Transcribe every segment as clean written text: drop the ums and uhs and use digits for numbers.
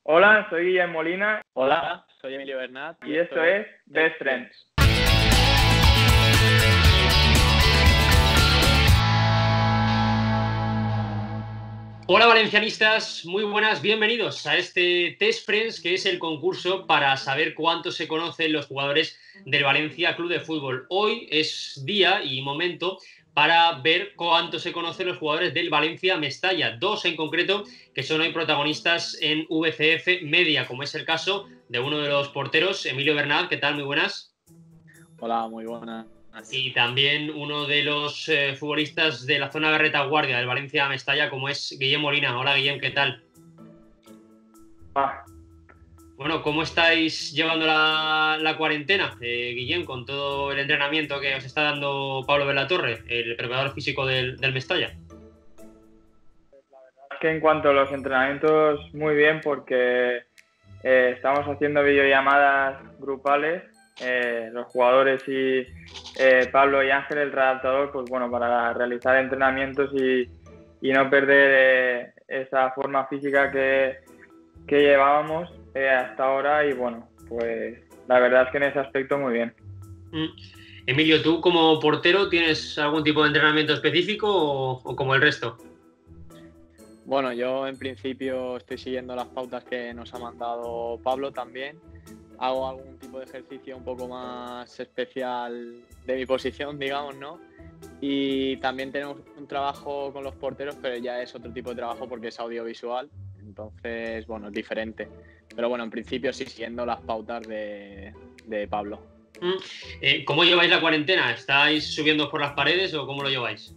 Hola, soy Guillermo Molina Hola, soy Emilio Bernat y esto es Best Friends. Hola valencianistas, muy buenas, bienvenidos a este Test Friends, que es el concurso para saber cuánto se conocen los jugadores del Valencia Club de Fútbol. Hoy es día y momento para ver cuánto se conocen los jugadores del Valencia Mestalla, dos en concreto que son hoy protagonistas en VCF Media, como es el caso de uno de los porteros, Emilio Bernat. ¿Qué tal? Muy buenas. Hola, muy buenas. Y también uno de los futbolistas de la zona de retaguardia del Valencia Mestalla, como es Guillem Molina. Hola Guillem, ¿qué tal? Bueno, ¿cómo estáis llevando la cuarentena, Guillem, con todo el entrenamiento que os está dando Pablo de la Torre, el preparador físico del Mestalla? La verdad es que en cuanto a los entrenamientos, muy bien, porque estamos haciendo videollamadas grupales, los jugadores y Pablo y Ángel, el redactador, pues bueno, para realizar entrenamientos y no perder esa forma física que llevábamos hasta ahora. Y bueno, pues la verdad es que en ese aspecto muy bien. Emilio, ¿tú como portero tienes algún tipo de entrenamiento específico o como el resto? Bueno, yo en principio estoy siguiendo las pautas que nos ha mandado Pablo también. Hago algún tipo de ejercicio un poco más especial de mi posición, digamos, ¿no? Y también tenemos un trabajo con los porteros, pero ya es otro tipo de trabajo porque es audiovisual. Entonces, bueno, es diferente. Pero bueno, en principio sí siguiendo las pautas de Pablo. ¿Cómo lleváis la cuarentena? ¿Estáis subiendo por las paredes o cómo lo lleváis?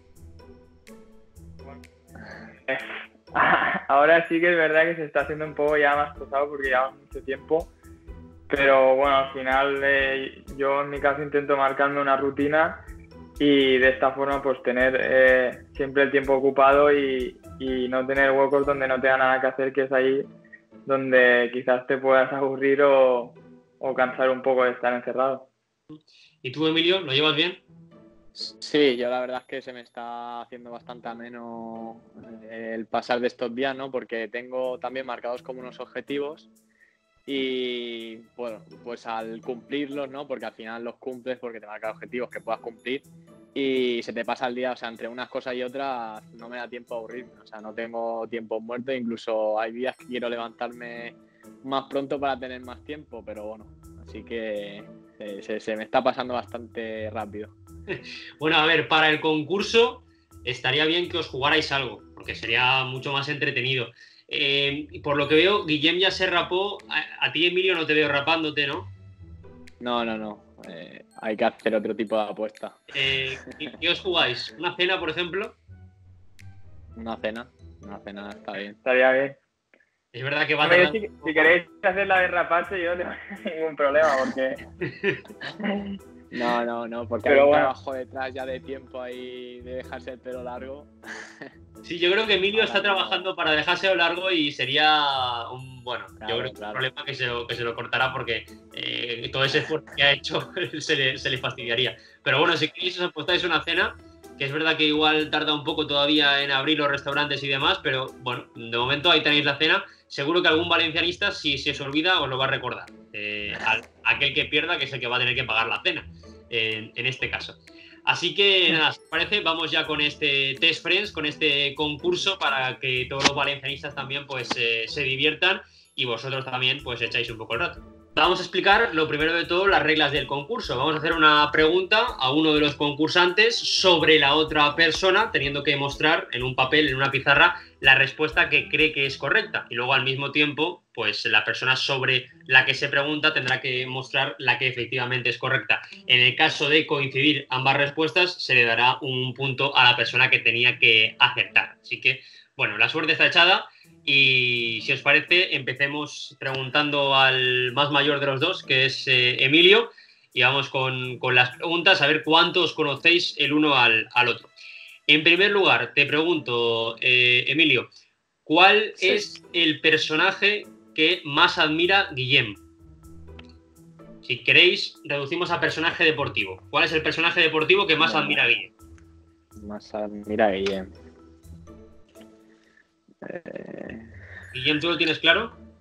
Ahora sí que es verdad que se está haciendo un poco ya más pesado porque llevamos mucho tiempo, pero bueno, al final yo en mi caso intento marcarme una rutina y de esta forma pues tener siempre el tiempo ocupado y no tener huecos donde no tenga nada que hacer, que es ahí donde quizás te puedas aburrir o cansar un poco de estar encerrado. ¿Y tú, Emilio, lo llevas bien? Sí, yo la verdad es que se me está haciendo bastante ameno el pasar de estos días, ¿no? Porque tengo también marcados como unos objetivos y, bueno, pues al cumplirlos, ¿no? Porque al final los cumples porque te marcan objetivos que puedas cumplir y se te pasa el día, o sea, entre unas cosas y otras no me da tiempo a aburrirme, o sea, no tengo tiempo muerto, incluso hay días que quiero levantarme más pronto para tener más tiempo, pero bueno, así que se me está pasando bastante rápido. Bueno, a ver, para el concurso estaría bien que os jugarais algo, porque sería mucho más entretenido. Por lo que veo, Guillem ya se rapó. A ti, Emilio, no te veo rapándote, ¿no? No. Hay que hacer otro tipo de apuesta. ¿Qué os jugáis? ¿Una cena, por ejemplo? Una cena está bien. Estaría bien. Es verdad que va a tardar... Si queréis hacer la de raparse, yo no tengo ningún problema, porque... No, porque pero hay un bueno, trabajo detrás ya de tiempo ahí de dejarse el pelo largo. Sí, yo creo que Emilio está trabajando para dejárselo largo y sería un, bueno, Claro, yo creo que un problema que se lo cortará porque todo ese esfuerzo que ha hecho se le fastidiaría. Pero bueno, si queréis os apostáis una cena, que es verdad que igual tarda un poco todavía en abrir los restaurantes y demás, pero bueno, de momento ahí tenéis la cena. Seguro que algún valencianista, si se os olvida, os lo va a recordar. Aquel que pierda, que es el que va a tener que pagar la cena, en este caso. Así que nada, si os parece, vamos ya con este Test Friends, con este concurso para que todos los valencianistas también pues se diviertan y vosotros también pues echáis un poco el rato. Vamos a explicar lo primero de todo las reglas del concurso. Vamos a hacer una pregunta a uno de los concursantes sobre la otra persona, teniendo que mostrar en un papel, en una pizarra, la respuesta que cree que es correcta. Y luego al mismo tiempo, pues la persona sobre la que se pregunta tendrá que mostrar la que efectivamente es correcta. En el caso de coincidir ambas respuestas, se le dará un punto a la persona que tenía que acertar. Así que, bueno, la suerte está echada. Y si os parece, empecemos preguntando al más mayor de los dos, que es Emilio, y vamos con las preguntas, a ver cuántos conocéis el uno al otro. En primer lugar, te pregunto, Emilio, ¿cuál es el personaje que más admira Guillem? Si queréis, reducimos a personaje deportivo. ¿Cuál es el personaje deportivo que más admira Guillem? Más admira Guillem. Guillem, ¿tú lo tienes claro?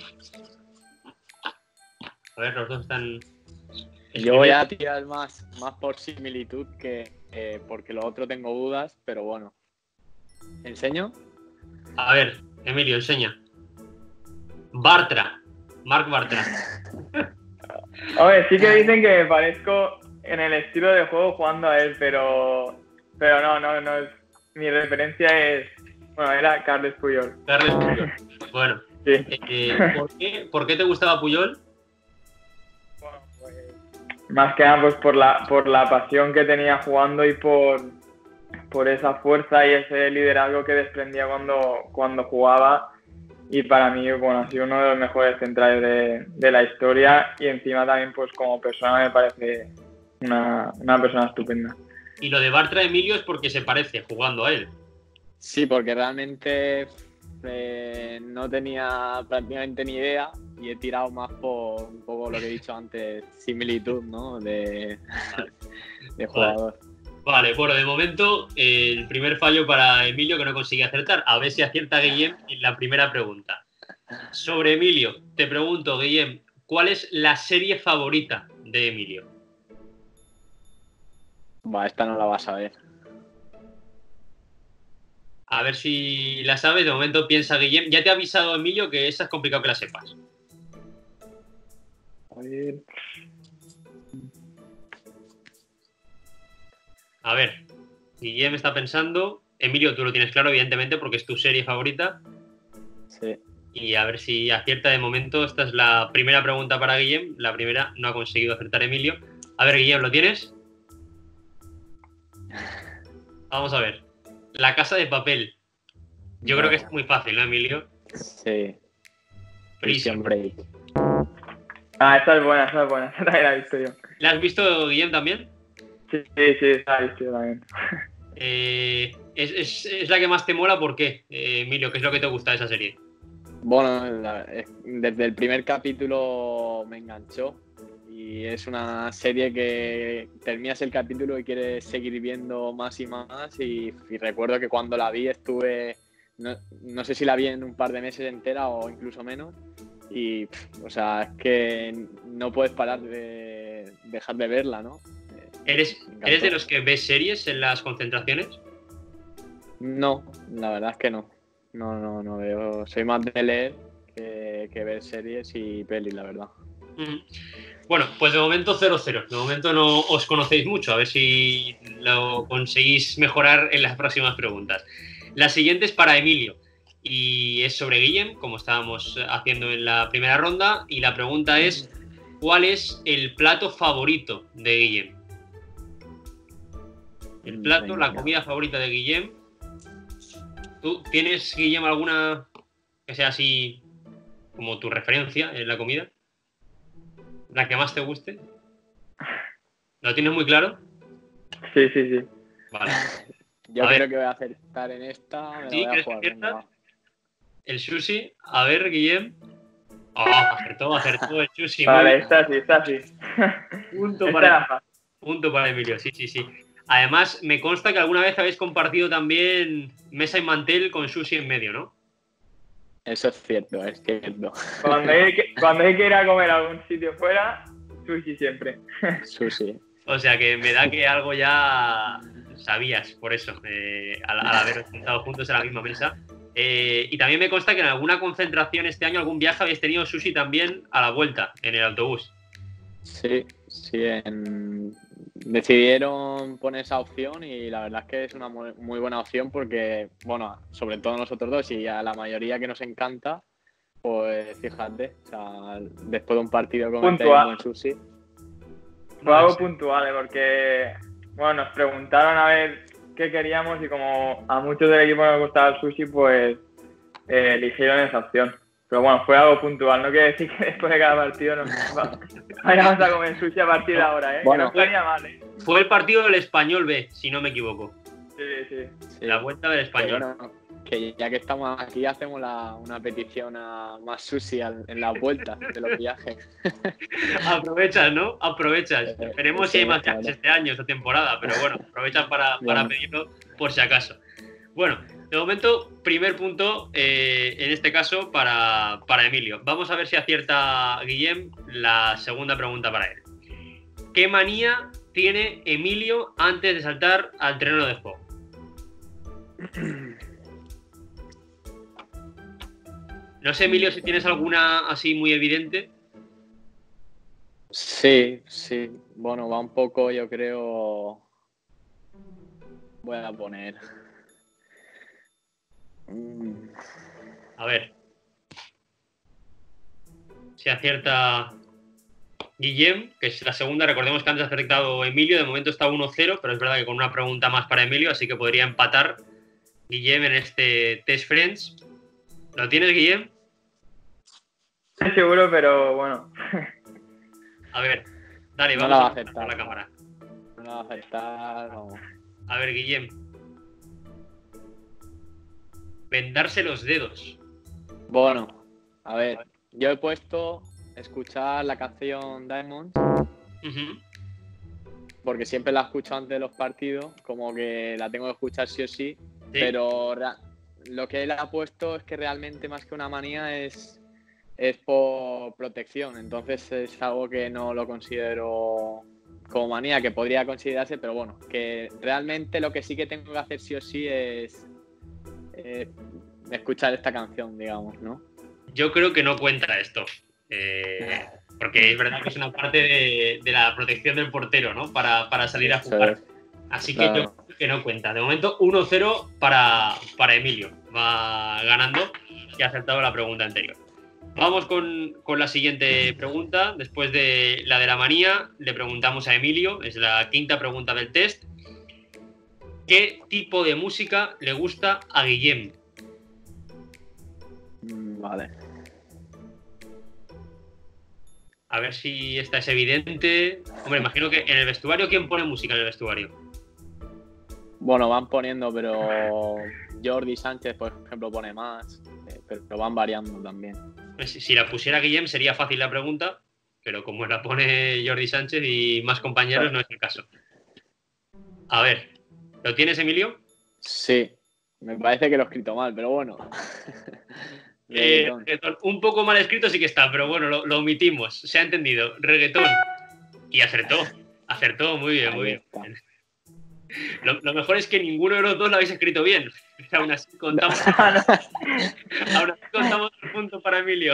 A ver, los dos están... Yo voy a tirar más por similitud que porque lo otro tengo dudas, pero bueno. ¿Enseño? A ver, Emilio, enseña. Bartra. Marc Bartra. Hombre, sí que dicen que me parezco en el estilo de juego jugando a él, pero no es... Mi referencia es... Bueno, era Carles Puyol. Carles Puyol. Bueno. Sí. ¿Por qué te gustaba Puyol? Bueno, pues, más que nada pues por la pasión que tenía jugando y por esa fuerza y ese liderazgo que desprendía cuando jugaba. Y para mí, bueno, ha sido uno de los mejores centrales de la historia y encima también pues como persona me parece una persona estupenda. Y lo de Bartra, Emilio, es porque se parece jugando a él. Sí, porque realmente no tenía prácticamente ni idea y he tirado más por un poco lo que he dicho antes, similitud, ¿no? De jugador. Vale, bueno, de momento el primer fallo para Emilio que no consigue acertar. A ver si acierta Guillem en la primera pregunta. Sobre Emilio, te pregunto, Guillem, ¿cuál es la serie favorita de Emilio? Esta no la vas a ver. A ver si la sabes. De momento piensa Guillem. Ya te ha avisado Emilio que esa es complicado que la sepas. A ver, Guillem está pensando. Emilio, tú lo tienes claro, evidentemente, porque es tu serie favorita. Sí. Y a ver si acierta de momento. Esta es la primera pregunta para Guillem. La primera no ha conseguido acertar Emilio. A ver, Guillem, ¿lo tienes? Vamos a ver. La Casa de Papel. Yo creo que es muy fácil, ¿no, Emilio? Sí. Prison Break. Esa es buena. Esa también la he visto yo. ¿La has visto, Guillem, también? Sí, esa la he visto yo también. ¿Es la que más te mola? ¿Por qué, Emilio? ¿Qué es lo que te gusta de esa serie? Bueno, desde el primer capítulo me enganchó y es una serie que terminas el capítulo y quieres seguir viendo más y más y recuerdo que cuando la vi estuve, no sé si la vi en un par de meses entera o incluso menos y, o sea, es que no puedes parar de dejar de verla, ¿no? ¿Eres de los que ves series en las concentraciones? No, la verdad es que no. No veo. Soy más de leer que ver series y pelis, la verdad. Bueno, pues de momento 0-0. De momento no os conocéis mucho. A ver si lo conseguís mejorar en las próximas preguntas. La siguiente es para Emilio y es sobre Guillem, como estábamos haciendo en la primera ronda. Y la pregunta es: ¿cuál es el plato favorito de Guillem? El plato, la comida favorita de Guillem. ¿Tú tienes, Guillem, alguna que sea así como tu referencia en la comida? ¿La que más te guste? ¿Lo tienes muy claro? Sí. Vale. Yo creo que voy a acertar en esta. ¿Sí? ¿Crees que acierta? El sushi. A ver, Guillem. Acertó el sushi. Vale, está sí. Punto para Emilio, sí. Además, me consta que alguna vez habéis compartido también mesa y mantel con sushi en medio, ¿no? Eso es cierto. Cuando hay que ir a comer a algún sitio fuera, sushi siempre. Sushi. O sea que me da que algo ya sabías, por eso, al haber estado juntos en la misma mesa. Y también me consta que en alguna concentración este año, algún viaje, habéis tenido sushi también a la vuelta, en el autobús. Sí. Decidieron poner esa opción y la verdad es que es una muy buena opción porque, bueno, sobre todo nosotros dos y a la mayoría que nos encanta, pues fíjate, o sea, después de un partido como este con sushi. Fue algo puntual, porque, bueno, nos preguntaron a ver qué queríamos y como a muchos del equipo nos gustaba el sushi, pues eligieron esa opción. Pero bueno, fue algo puntual, no quiere decir que después de cada partido nos vayamos a comer sushi a partir de ahora, Bueno, que no estaría mal, Fue el partido del Español B, si no me equivoco. Sí. La vuelta del Español. Bueno, que ya que estamos aquí hacemos una petición a más sushi en la vuelta de los viajes. Aprovechas, ¿no? Esperemos si hay más viajes este año, esta temporada, pero bueno, aprovechas para pedirlo por si acaso. Bueno, de momento, primer punto, en este caso, para Emilio. Vamos a ver si acierta Guillem la segunda pregunta para él. ¿Qué manía tiene Emilio antes de saltar al terreno de juego? No sé, Emilio, si tienes alguna así muy evidente. Sí. Bueno, va un poco, yo creo. Voy a poner. A ver. Si acierta Guillem, que es la segunda. Recordemos que antes ha acertado Emilio. De momento está 1-0, pero es verdad que con una pregunta más para Emilio, así que podría empatar Guillem en este Test Friends. ¿Lo tienes, Guillem? Estoy seguro, pero bueno. A ver, dale, No vamos la va a a aceptar. la cámara. No la va a aceptar. No. A ver, Guillem. Vendarse los dedos. Bueno, a ver. Yo he puesto escuchar la canción Diamonds Uh-huh. porque siempre la escucho antes de los partidos, como que la tengo que escuchar sí o sí. Sí. Pero lo que él ha puesto es que realmente más que una manía es por protección. Entonces es algo que no lo considero como manía, que podría considerarse, pero bueno, que realmente lo que sí que tengo que hacer sí o sí es escuchar esta canción, digamos, ¿no? Yo creo que no cuenta esto. Porque es verdad que es una parte de la protección del portero, ¿no? Para salir a jugar. Así que Claro. yo creo que no cuenta. De momento, 1-0 para Emilio. Va ganando y ha acertado la pregunta anterior. Vamos con la siguiente pregunta. Después de la manía, le preguntamos a Emilio. Es la quinta pregunta del test. ¿Qué tipo de música le gusta a Guillem? Vale. A ver si esta es evidente. Hombre, imagino que en el vestuario, ¿quién pone música en el vestuario? Bueno, van poniendo, pero Jordi Sánchez, por ejemplo, pone más, pero van variando también. Si la pusiera Guillem sería fácil la pregunta, pero como la pone Jordi Sánchez y más compañeros, no es el caso. A ver, ¿lo tienes, Emilio? Sí, me parece que lo he escrito mal, pero bueno. Reggaetón. Un poco mal escrito sí que está, pero bueno, lo omitimos. Se ha entendido. Reggaetón. Y acertó. Acertó, muy bien, muy bien. Lo mejor es que ninguno de los dos lo habéis escrito bien. Aún así contamos, el punto para Emilio.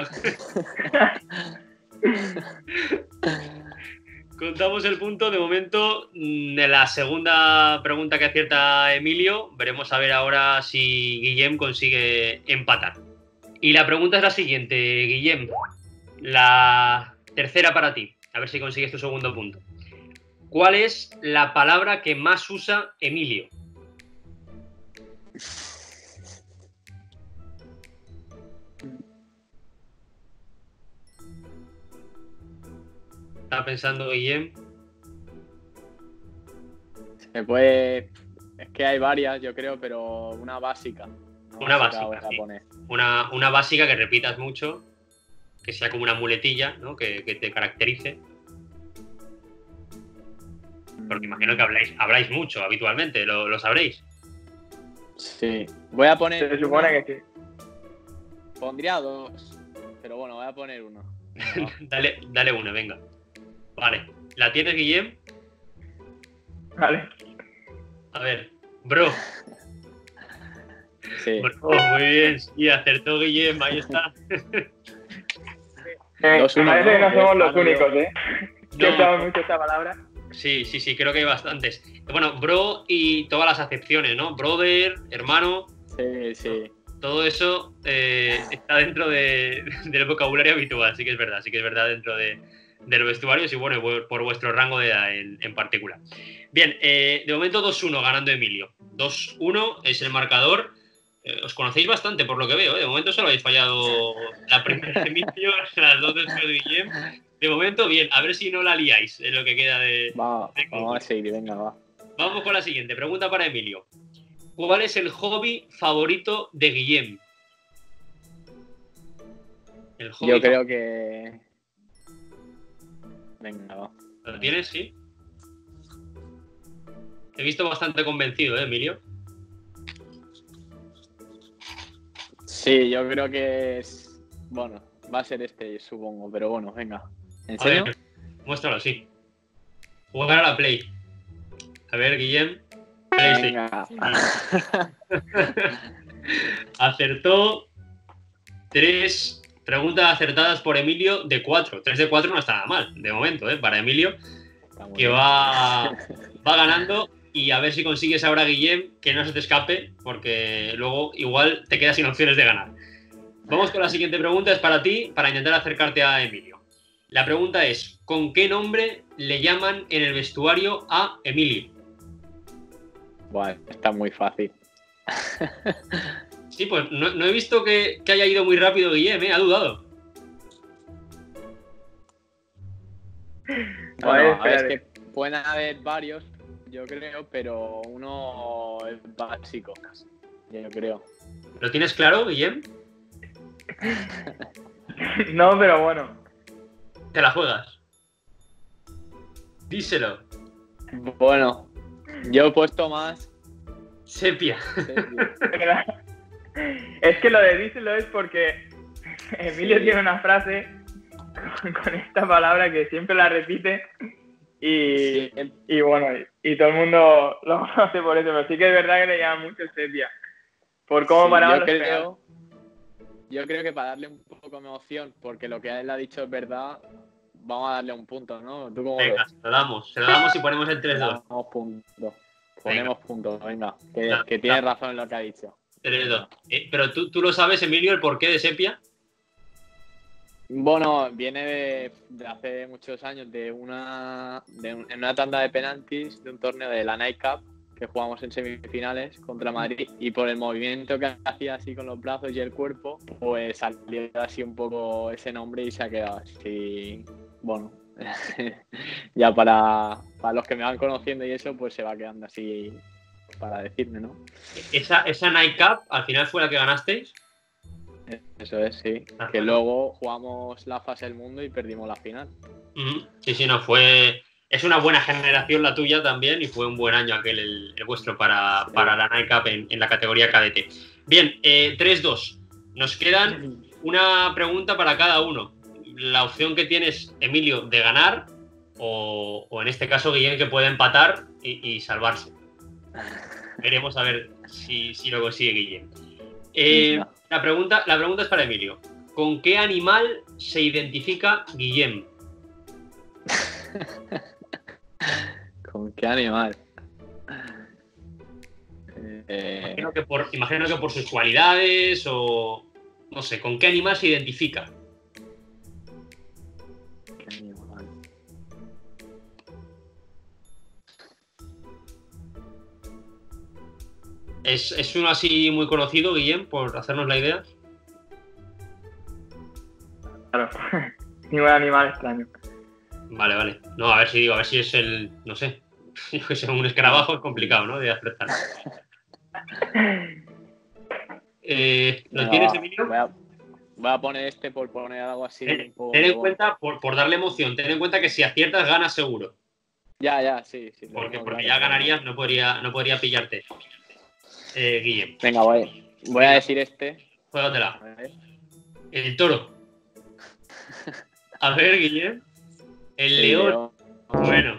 Contamos el punto. De momento, de la segunda pregunta que acierta Emilio, veremos a ver ahora si Guillem consigue empatar. Y la pregunta es la siguiente, Guillem. La tercera para ti. A ver si consigues tu segundo punto. ¿Cuál es la palabra que más usa Emilio? ¿Está pensando, Guillem? Se puede. Es que hay varias, yo creo, pero una básica. Una básica, voy a sí. poner. Una básica que repitas mucho, que sea como una muletilla, ¿no? Que te caracterice. Porque imagino que habláis mucho habitualmente, lo sabréis. Sí. Voy a poner. Se supone que sí. Pondría dos, pero bueno, voy a poner uno. Dale una, venga. Vale. ¿La tienes, Guillem? Vale. A ver, bro. Sí. Bro, muy bien. Sí, acertó Guillem, ahí está. Me 2-1, parece que no ¿no? somos los Gano yo. únicos, ¿eh? Que No. usamos mucho esta palabra. Sí, creo que hay bastantes. Bueno, bro y todas las acepciones, ¿no? Brother, hermano, Sí. todo eso está dentro del vocabulario habitual, sí que es verdad dentro de los vestuarios y bueno, por vuestro rango de edad en particular. Bien, de momento 2-1 ganando Emilio. 2-1 es el marcador. Os conocéis bastante por lo que veo, ¿eh? De momento solo habéis fallado la primera de Emilio, las dos de Guillem. De momento, bien, a ver si no la liáis en lo que queda de Vamos a seguir, venga, va. Vamos con la siguiente, pregunta para Emilio. ¿Cuál es el hobby favorito de Guillem? Yo creo que... Venga, va. ¿Lo tienes, sí? Te he visto bastante convencido, ¿eh, Emilio? Sí, yo creo que es... Bueno, va a ser este, supongo, pero bueno, venga. ¿En A serio? ver, muéstralo, sí. Jugar a la Play. A ver, Guillem. PlayStation. Venga. Acertó 3 preguntas acertadas por Emilio de 4. 3 de 4 no está nada mal, de momento, para Emilio, Está muy que bien. va ganando. Y a ver si consigues ahora, Guillem, que no se te escape, porque luego igual te quedas sin opciones de ganar. Vamos con la siguiente pregunta, es para ti, para intentar acercarte a Emilio. La pregunta es, ¿con qué nombre le llaman en el vestuario a Emilio? Bueno, está muy fácil. Sí, pues no he visto que haya ido muy rápido Guillem, ha dudado. Bueno, a ver, es que pueden haber varios, yo creo, pero uno es básico, yo creo. ¿Lo tienes claro, Guillem? No, pero bueno. ¿Te la juegas? Díselo. Bueno, yo he puesto más... Sepia. Es que lo de díselo es porque Emilio tiene una frase con esta palabra que siempre la repite y bueno, y todo el mundo lo conoce por eso, pero sí que es verdad que le llama mucho sepia. Por cómo paraba los penaltis. Yo creo que para darle un poco de emoción, porque lo que él ha dicho es verdad, vamos a darle un punto, ¿no? ¿Tú cómo Venga, ves? se lo damos y ponemos el 3-2. Ponemos puntos. Ponemos puntos, venga. Claro, Que tienes razón en lo que ha dicho. 3-2. Pero ¿tú lo sabes, Emilio, el porqué de sepia? Bueno, viene de hace muchos años, en una tanda de penaltis de un torneo de la Night Cup que jugamos en semifinales contra Madrid, y por el movimiento que hacía así con los brazos y el cuerpo, pues salió así un poco ese nombre y se ha quedado así. Bueno, ya para los que me van conociendo y eso, pues se va quedando así para decirme, ¿no? Esa Night Cup al final fue la que ganasteis. Eso es, sí. Ah, Que bueno. luego jugamos la fase del mundo y perdimos la final. Sí, no, es una buena generación la tuya también y fue un buen año aquel el vuestro para la Night Cup en la categoría cadete. Bien, 3-2. Nos quedan una pregunta para cada uno. La opción que tienes, Emilio, de ganar o en este caso Guillem, que puede empatar y salvarse. Veremos a ver si lo consigue Guillem. La pregunta es para Emilio. ¿Con qué animal se identifica Guillem? ¿Con qué animal? Imagino que por sus cualidades o... No sé, ¿con qué animal se identifica? ¿Qué animal? ¿Es uno así muy conocido, Guillem, por hacernos la idea? Claro, ningún animal extraño. Vale. No, a ver si es el... No sé. Que sea un escarabajo es complicado, ¿no? De acertar. ¿Lo tienes, Emilio? Voy a poner este por poner algo así. Ten en cuenta, por darle emoción, ten en cuenta que si aciertas ganas seguro. Ya, sí. Porque ya ganarías, no podría pillarte. Guillem. Venga, voy a decir este. Juégatela. A ver. El toro. A ver, Guillem. El león. Bueno.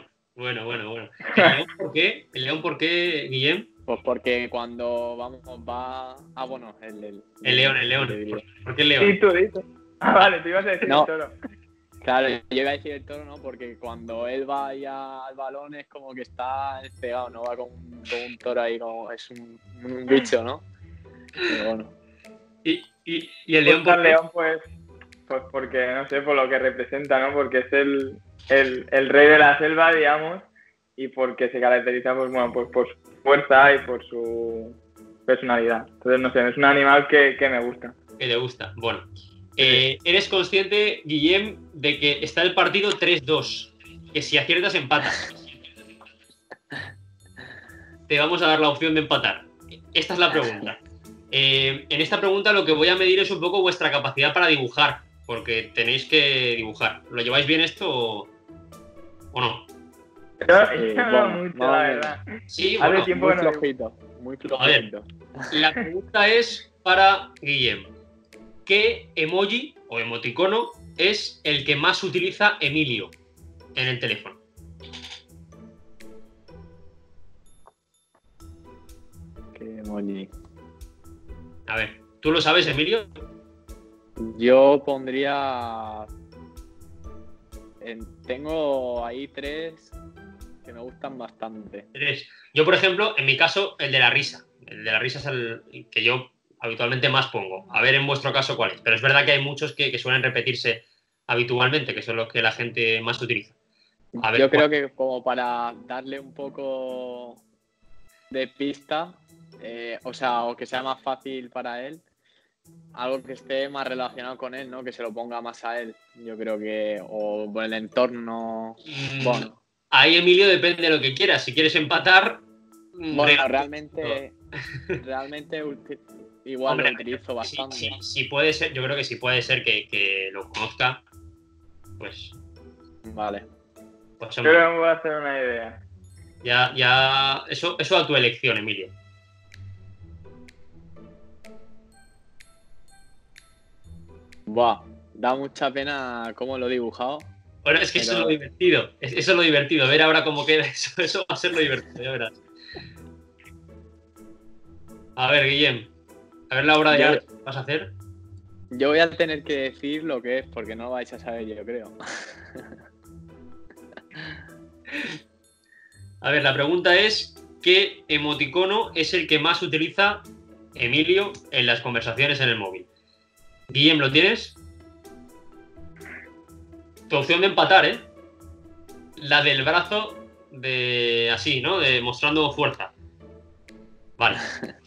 ¿El león por qué, Guillem? Pues porque cuando va... Ah, bueno, el león. ¿Por qué el león? Sí, tú dices. Ah, vale, tú ibas a decir No. el toro. Claro, yo iba a decir el toro, ¿no? Porque cuando él va ahí al balón es como que está pegado, no va con un toro ahí, como es un bicho, ¿no? Pero bueno. ¿Y el león por qué? León, pues porque, no sé, por lo que representa, ¿no? Porque es el rey de la selva, digamos, y porque se caracteriza, pues bueno, pues por su fuerza y por su personalidad. Entonces, no sé, es un animal que me gusta. Que te gusta. Bueno. ¿Eres consciente, Guillem, de que está el partido 3-2? Que si aciertas, empatas. Te vamos a dar la opción de empatar. Esta es la pregunta. En esta pregunta lo que voy a medir es un poco vuestra capacidad para dibujar, porque tenéis que dibujar. ¿Lo lleváis bien esto o no? No mucho, la verdad. Sí, Hace bueno, tiempo muy que no flojito. A ver, la pregunta es para Guillem. ¿Qué emoji o emoticono es el que más utiliza Emilio en el teléfono? ¿Qué emoji? A ver, ¿tú lo sabes, Emilio? Yo pondría... Tengo ahí 3 que me gustan bastante. Yo, por ejemplo, en mi caso, el de la risa. El de la risa es el que yo habitualmente más pongo. A ver en vuestro caso cuál es. Pero es verdad que hay muchos que suelen repetirse habitualmente, que son los que la gente más utiliza. A ver, Yo creo que como para darle un poco de pista, o que sea más fácil para él, algo que esté más relacionado con él, ¿no? Que se lo ponga más a él. Yo creo que, o por el entorno, bueno. Ahí, Emilio, depende de lo que quieras. Si quieres empatar... Bueno, realmente igual hombre, lo utilizo bastante. Sí, puede ser, yo creo que sí puede ser que lo conozca, pues... Vale. Pues, Creo que me voy a hacer una idea. Ya, eso a tu elección, Emilio. Buah, da mucha pena cómo lo he dibujado. Bueno, es que eso es lo divertido. Eso es lo divertido. Ver ahora cómo queda eso. Eso va a ser lo divertido, ya verás. A ver, Guillem. A ver la obra de arte que vas a hacer. Yo voy a tener que decir lo que es, porque no lo vais a saber, yo creo. A ver, la pregunta es: ¿qué emoticono es el que más utiliza Emilio en las conversaciones en el móvil? Guillem, ¿lo tienes? Tu opción de empatar, ¿eh? La del brazo de... así, ¿no? De mostrando fuerza. Vale.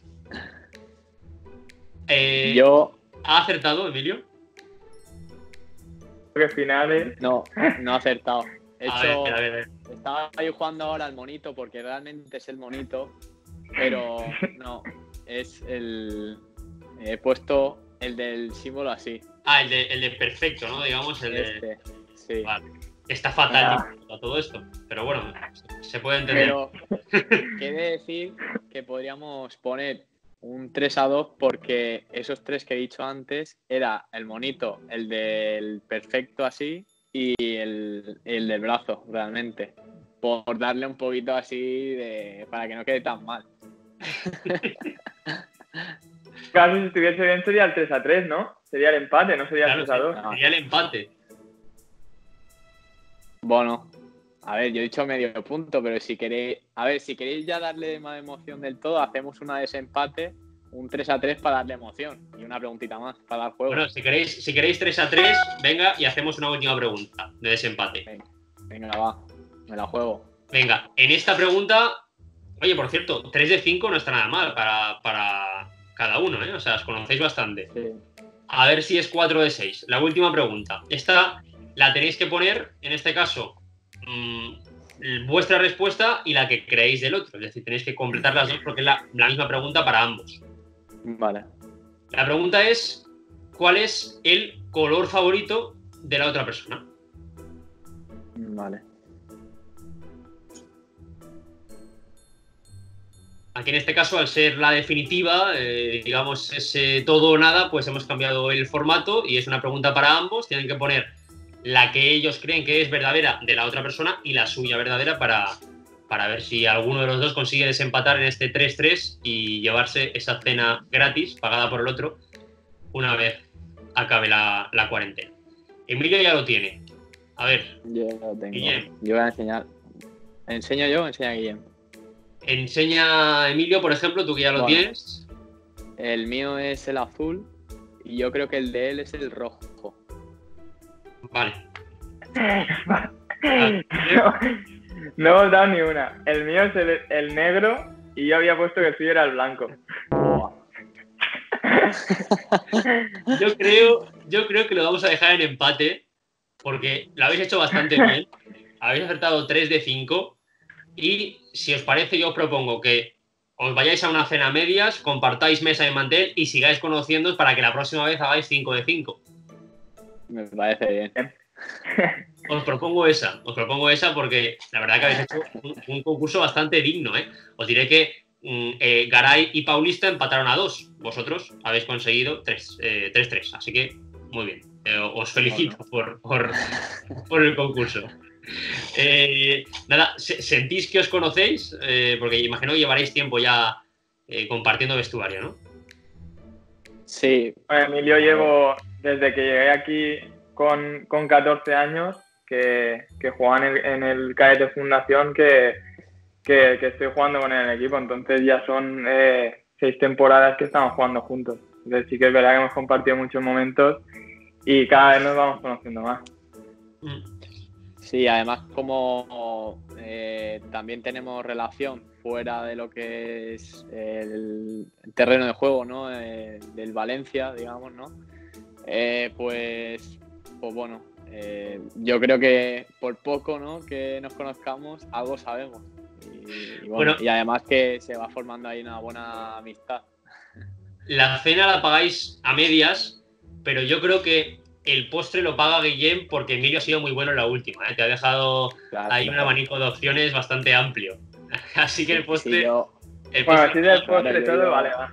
¿Ha acertado, Emilio? Creo que finales... No ha acertado. A ver. Estaba yo jugando ahora al monito, porque realmente es el monito, pero no, es el... He puesto el del símbolo así. Ah, el de perfecto, ¿no? Digamos, el de... Sí. Vale. Está fatal todo esto, pero bueno, se puede entender. Pero quiere decir que podríamos poner un 3-2 porque esos 3 que he dicho antes era el monito, el del perfecto así y el del brazo, realmente. Por darle un poquito así para que no quede tan mal. Casi si estuviese bien sería el 3-3, ¿no? Sería el empate, no sería el 3-2. Sería el empate. Bueno, a ver, yo he dicho medio punto, pero si queréis ya darle más emoción del todo, hacemos una desempate, un 3-3 para darle emoción y una preguntita más para dar juego. Bueno, si queréis 3-3, venga y hacemos una última pregunta de desempate. Venga, va, me la juego. Venga, en esta pregunta, oye, por cierto, 3 de 5 no está nada mal para cada uno, ¿eh? O sea, os conocéis bastante. Sí. A ver si es 4 de 6. La última pregunta. Esta la tenéis que poner, en este caso, vuestra respuesta y la que creéis del otro. Es decir, tenéis que completar las dos porque es la misma pregunta para ambos. Vale. La pregunta es: ¿cuál es el color favorito de la otra persona? Vale. Aquí en este caso, al ser la definitiva, digamos, ese todo o nada, pues hemos cambiado el formato y es una pregunta para ambos. Tienen que poner la que ellos creen que es verdadera de la otra persona y la suya verdadera para ver si alguno de los dos consigue desempatar en este 3-3 y llevarse esa cena gratis, pagada por el otro, una vez acabe la cuarentena. Emilio ya lo tiene. A ver. Yo lo tengo. Guillem. Yo voy a enseñar. ¿Enseño yo o enseña Guillem? Enseña, Emilio, por ejemplo, tú que ya lo tienes. El mío es el azul y yo creo que el de él es el rojo. Vale. No he dado ni una. El mío es el negro y yo había puesto que el suyo era el blanco. Yo creo que lo vamos a dejar en empate porque lo habéis hecho bastante bien. Habéis acertado 3 de 5 y si os parece yo os propongo que os vayáis a una cena a medias, compartáis mesa y mantel y sigáis conociéndoos para que la próxima vez hagáis 5 de 5. Me parece bien. Os propongo esa porque la verdad que habéis hecho un concurso bastante digno, ¿eh? Os diré que Garay y Paulista empataron a 2. Vosotros habéis conseguido 3-3. Así que, muy bien. Os felicito por el concurso. Nada, ¿sentís que os conocéis? Porque imagino que llevaréis tiempo ya compartiendo vestuario, ¿no? Sí. Emilio, llevo desde que llegué aquí con 14 años, que jugaba en el cadete fundación, que estoy jugando con el equipo. Entonces ya son 6 temporadas que estamos jugando juntos. Entonces sí que es verdad que hemos compartido muchos momentos y cada vez nos vamos conociendo más. Sí, además como también tenemos relación fuera de lo que es el terreno de juego, ¿no? Del Valencia, digamos, ¿no? Pues bueno, yo creo que por poco, ¿no?, que nos conozcamos, algo sabemos. Y además que se va formando ahí una buena amistad. La cena la pagáis a medias, pero yo creo que el postre lo paga Guillem porque Emilio ha sido muy bueno en la última, ¿eh? Te ha dejado un abanico de opciones bastante amplio. Así que el postre... Sí, bueno, si del postre todo, vale, va.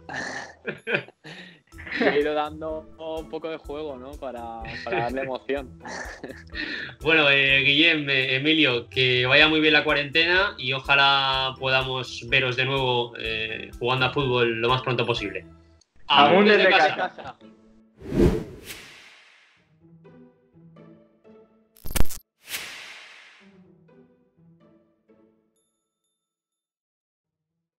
He ido dando un poco de juego, ¿no? Para darle emoción. Bueno, Guillem, Emilio, que vaya muy bien la cuarentena y ojalá podamos veros de nuevo jugando a fútbol lo más pronto posible. Aún desde casa.